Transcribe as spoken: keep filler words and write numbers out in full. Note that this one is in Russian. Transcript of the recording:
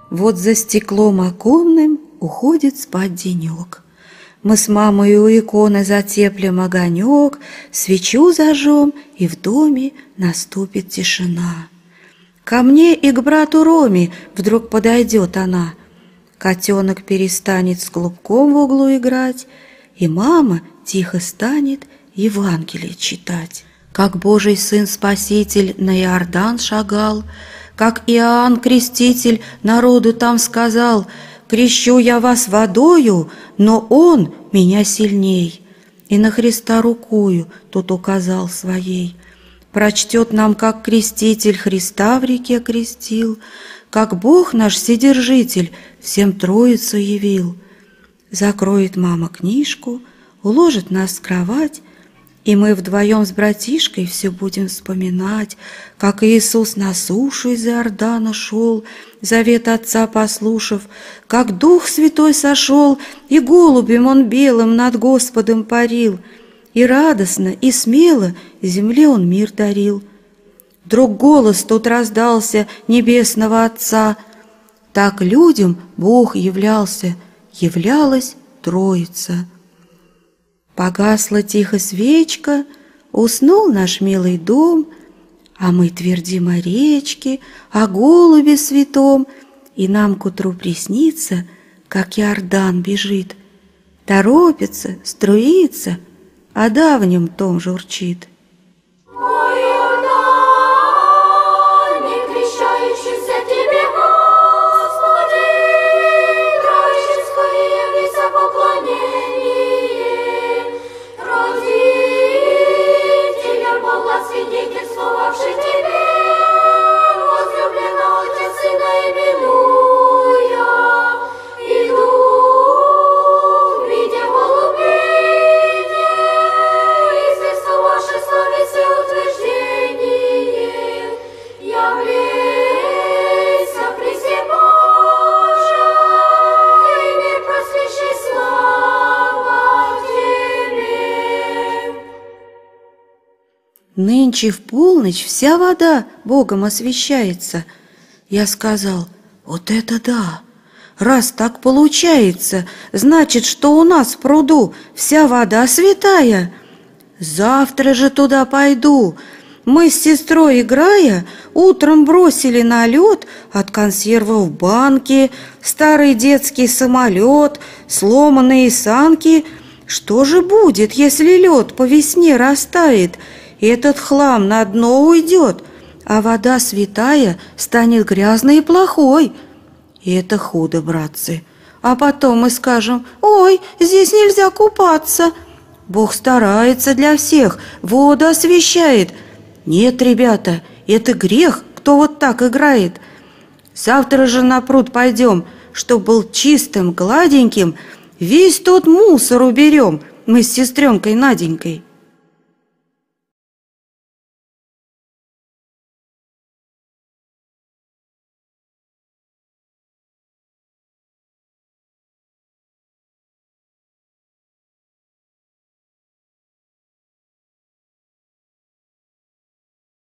Вот за стеклом оконным уходит спать денек. Мы с мамой у иконы затеплим огонек, свечу зажжем, и в доме наступит тишина. Ко мне и к брату Роме вдруг подойдет она. Котенок перестанет с клубком в углу играть, и мама тихо станет Евангелие читать. Как Божий Сын Спаситель на Иордан шагал, как Иоанн Креститель народу там сказал: «Крещу я вас водою, но Он меня сильней». И на Христа рукою тот указал своей. Прочтет нам, как Креститель Христа в реке крестил, как Бог наш Вседержитель всем Троицу явил. Закроет мама книжку, уложит нас в кровать, и мы вдвоем с братишкой все будем вспоминать, как Иисус на сушу из Иордана шел, завет Отца послушав, как Дух Святой сошел, и голубем Он белым над Господом парил, и радостно, и смело земле Он мир дарил. Вдруг голос тут раздался небесного Отца: так людям Бог являлся, являлась Троица. Погасла тихо свечка, уснул наш милый дом, а мы твердим о речке, о голубе святом, и нам к утру приснится, как Иордан бежит, торопится, струится, о давнем том журчит. Нынче в полночь вся вода Богом освящается. Я сказал: вот это да! Раз так получается, значит, что у нас в пруду вся вода святая. Завтра же туда пойду. Мы с сестрой, играя, утром бросили на лед от консервов банки, старый детский самолет, сломанные санки. Что же будет, если лед по весне растает, и этот хлам на дно уйдет, а вода святая станет грязной и плохой? И это худо, братцы. А потом мы скажем: ой, здесь нельзя купаться. Бог старается для всех, воду освящает. Нет, ребята, это грех, кто вот так играет. Завтра же на пруд пойдем, чтоб был чистым, гладеньким. Весь тот мусор уберем мы с сестренкой Наденькой.